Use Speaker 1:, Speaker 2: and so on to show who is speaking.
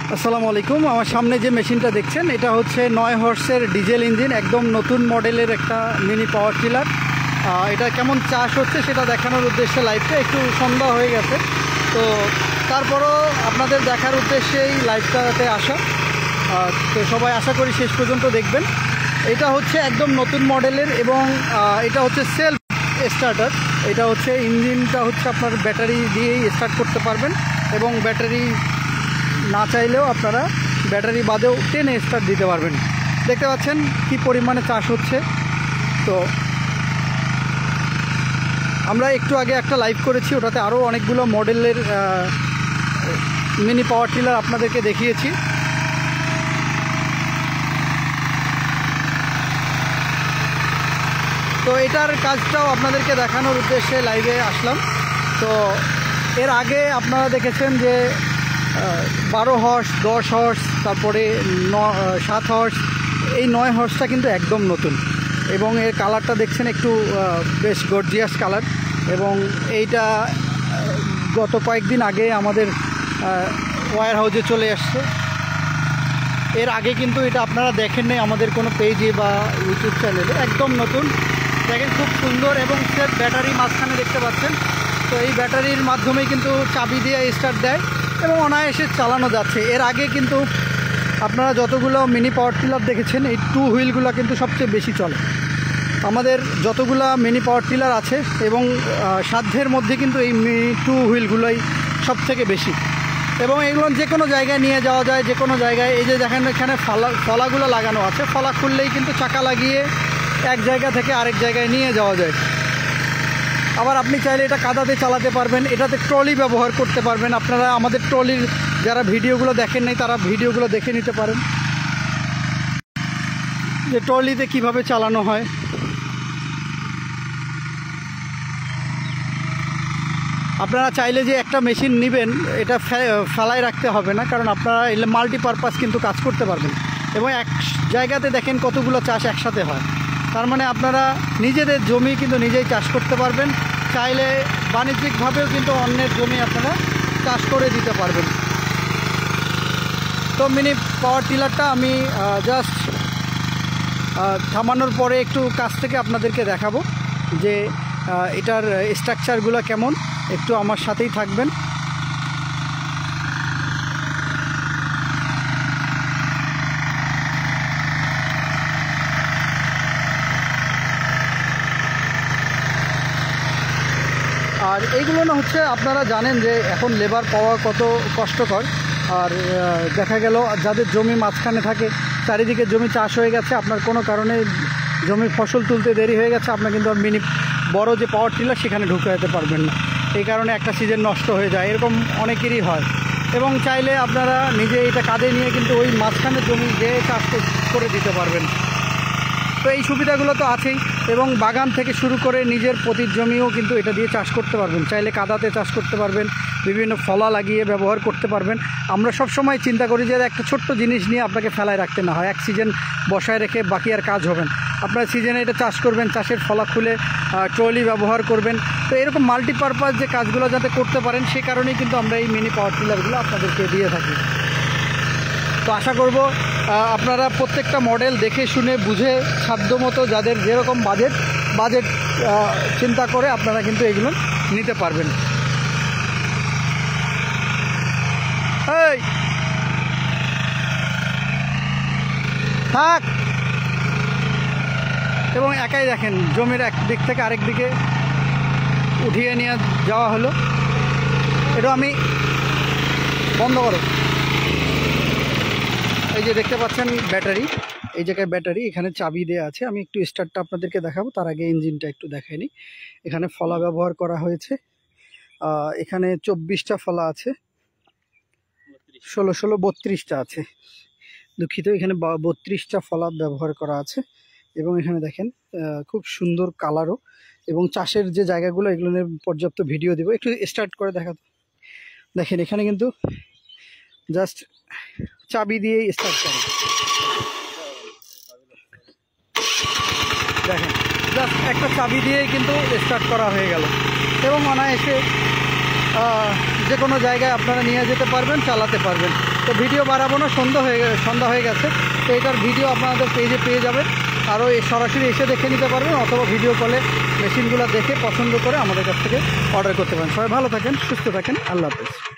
Speaker 1: আসসালামু আলাইকুম। আমার সামনে যে মেশিনটা দেখছেন এটা হচ্ছে 9 হর্সের ডিজেল ইঞ্জিন, একদম নতুন মডেলের একটা মিনি পাওয়ার টিলার। এটা কেমন চাষ হচ্ছে সেটা দেখানোর উদ্দেশ্যে লাইভটা, একটু সন্ধ্যা হয়ে গেছে তো তারপরও আপনাদের দেখার উদ্দেশ্যে এই লাইভটাতে আসা। তো সবাই আশা করি শেষ পর্যন্ত দেখবেন। এটা হচ্ছে একদম নতুন মডেলের এবং এটা হচ্ছে সেলফ স্টার্টার। এটা হচ্ছে ইঞ্জিনটা হচ্ছে আপনার ব্যাটারি দিয়েই স্টার্ট করতে পারবেন এবং ব্যাটারি না চাইলেও আপনারা ব্যাটারি বাদেও টেনে স্টার্ট দিতে পারবেন। দেখতে পাচ্ছেন কি পরিমাণে চাষ হচ্ছে। তো আমরা একটু আগে একটা লাইভ করেছি, ওটাতে আরও অনেকগুলো মডেলের মিনি পাওয়ার টিলার আপনাদেরকে দেখিয়েছি। তো এটার কাজটাও আপনাদেরকে দেখানোর উদ্দেশ্যে লাইভে আসলাম। তো এর আগে আপনারা দেখেছেন যে 12 হর্স, 10 হর্স, তারপরে 7 হর্স, এই 9 হর্সটা কিন্তু একদম নতুন এবং এর কালারটা দেখছেন একটু বেশ গর্জিয়াস কালার। এবং এইটা গত কয়েকদিন আগে আমাদের ওয়্যার হাউসে চলে আসছে। এর আগে কিন্তু এটা আপনারা দেখেন নাই আমাদের কোনো পেজে বা ইউটিউব চ্যানেলে, একদম নতুন। দেখেন খুব সুন্দর এবং সেফ ব্যাটারি মাঝখানে দেখতে পাচ্ছেন। তো এই ব্যাটারির মাধ্যমেই কিন্তু চাবি দিয়ে স্টার্ট দেয় এবং অনায়াসে চালানো যাচ্ছে। এর আগে কিন্তু আপনারা যতগুলো মিনি পাওয়ার টিলার দেখেছেন এই 2 হুইলগুলো কিন্তু সবচেয়ে বেশি চলে। আমাদের যতগুলো মিনি পাওয়ার টিলার আছে এবং সাধ্যের মধ্যে কিন্তু এই 2 হুইলগুলোই সবথেকে বেশি এবং এগুলো যে কোনো জায়গায় নিয়ে যাওয়া যায়, যে কোনো জায়গায়। এই যে দেখেন এখানে ফলাগুলো লাগানো আছে, ফলা খুললেই কিন্তু চাকা লাগিয়ে এক জায়গা থেকে আরেক জায়গায় নিয়ে যাওয়া যায়। আবার আপনি চাইলে এটা কাদাতে চালাতে পারবেন, এটাতে ট্রলি ব্যবহার করতে পারবেন। আপনারা আমাদের ট্রলির যারা ভিডিওগুলো দেখেন নাই তারা ভিডিওগুলো দেখে নিতে পারেন যে ট্রলিতে কিভাবে চালানো হয়। আপনারা চাইলে যে একটা মেশিন নেবেন এটা ফেলায় রাখতে হবে না, কারণ আপনারা এলে মাল্টিপারপাস কিন্তু কাজ করতে পারবেন এবং এক জায়গাতে দেখেন কতগুলো চাষ একসাথে হয়। তার মানে আপনারা নিজেদের জমি কিন্তু নিজেই চাষ করতে পারবেন, চাইলে বাণিজ্যিকভাবেও কিন্তু অন্যের জমি আপনারা চাষ করে দিতে পারবেন। তো মিনি পাওয়ার টিলারটা আমি জাস্ট থামানোর পরে একটু কাছ থেকে আপনাদেরকে দেখাবো যে এটার স্ট্রাকচারগুলো কেমন। একটু আমার সাথেই থাকবেন। আর এইগুলো না হচ্ছে আপনারা জানেন যে এখন লেবার পাওয়া কত কষ্টকর। আর দেখা গেল যাদের জমি মাঝখানে থাকে, চারিদিকে জমি চাষ হয়ে গেছে, আপনার কোনো কারণে জমির ফসল তুলতে দেরি হয়ে গেছে, আপনার কিন্তু মিনি বড় যে পাওয়ার টিলার সেখানে ঢুকে যেতে পারবেন না। এই কারণে একটা সিজন নষ্ট হয়ে যায়, এরকম অনেকেরই হয়। এবং চাইলে আপনারা নিজে এটা কাঁধে নিয়ে কিন্তু ওই মাঝখানে জমি যে চাষ করে দিতে পারবেন। তো এই সুবিধাগুলো তো আছেই এবং বাগান থেকে শুরু করে নিজের পতির জমিও কিন্তু এটা দিয়ে চাষ করতে পারবেন। চাইলে কাদাতে চাষ করতে পারবেন, বিভিন্ন ফলা লাগিয়ে ব্যবহার করতে পারবেন। আমরা সব সময় চিন্তা করি যে একটা ছোট্ট জিনিস নিয়ে আপনাকে ফেলায় রাখতে না হয়, এক সিজন বসায় রেখে বাকি আর কাজ হবেন। আপনার সিজনে এটা চাষ করবেন, চাষের ফলা খুলে ট্রলি ব্যবহার করবেন। তো এরকম মাল্টিপারপাস যে কাজগুলো যাতে করতে পারেন সে কারণেই কিন্তু আমরা এই মিনি পাওয়ার টিলারগুলো আপনাদেরকে দিয়ে থাকি। তো আশা করব আপনারা প্রত্যেকটা মডেল দেখে শুনে বুঝে সাধ্যমতো যাদের যেরকম বাজেট চিন্তা করে আপনারা কিন্তু এগুলো নিতে পারবেন। এই থাক। এবং একাই দেখেন জমির এক দিক থেকে আরেক দিকে উঠিয়ে নিয়ে যাওয়া হলো। এটা আমি বন্ধ করো। এই যে দেখতে পাচ্ছেন ব্যাটারি, এই জায়গায় ব্যাটারি, এখানে চাবি দেওয়া আছে। আমি একটু স্টার্টটা আপনাদেরকে দেখাবো, তার আগে ইঞ্জিনটা একটু দেখাইনি। এখানে ফলা ব্যবহার করা হয়েছে, এখানে 24টা ফলা আছে, 16 32টা আছে, দুঃখিত, এখানে 32টা ফলা ব্যবহার করা আছে। এবং এখানে দেখেন খুব সুন্দর কালারও এবং চাষের যে জায়গাগুলো এগুলো নিয়ে পর্যাপ্ত ভিডিও দেবো। একটু স্টার্ট করে দেখাতো। দেখেন এখানে কিন্তু জাস্ট চাবি দিয়েই স্টার্ট করে। দেখেন জাস্ট একটা চাবি দিয়েই কিন্তু স্টার্ট করা হয়ে গেল এবং অনায়াসে যে কোনো জায়গায় আপনারা নিয়ে যেতে পারবেন, চালাতে পারবেন। তো ভিডিও বাড়াবো না, সন্ধ্যা হয়ে গেছে। তো এটার ভিডিও আপনাদের পেজে পেয়ে যাবেন, আরও সরাসরি এসে দেখে নিতে পারবেন, অথবা ভিডিও কলে মেশিনগুলো দেখে পছন্দ করে আমাদের কাছ থেকে অর্ডার করতে পারেন। সবাই ভালো থাকেন, সুস্থ থাকেন, আল্লাহ হাফেজ।